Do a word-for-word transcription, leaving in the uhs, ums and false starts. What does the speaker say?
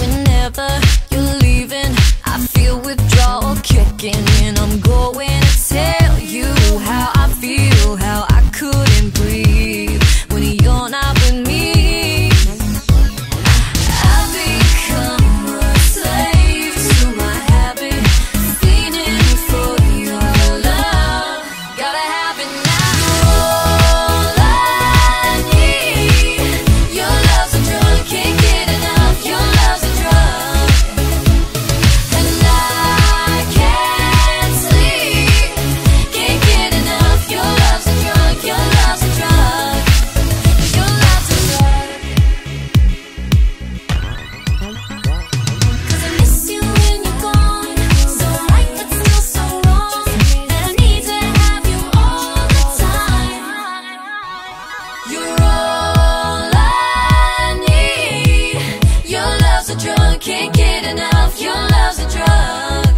whenever you're leaving, I feel withdrawal kicking in. I'm going to tell you how I feel, how I couldn't breathe when you're not with me. I've become a slave to my habit, feeding for your love. Gotta have it now. All I need, your love's a drug, can't get enough. Your love's a drug, and I can't sleep, can't get enough. Your love's a drug, your love's a drug, your love's a drug. Cause I miss you when you're gone, so right but still so wrong, that I need to have you all the time. You're all I need, your love's a drug, can't get enough. Your love's a drug.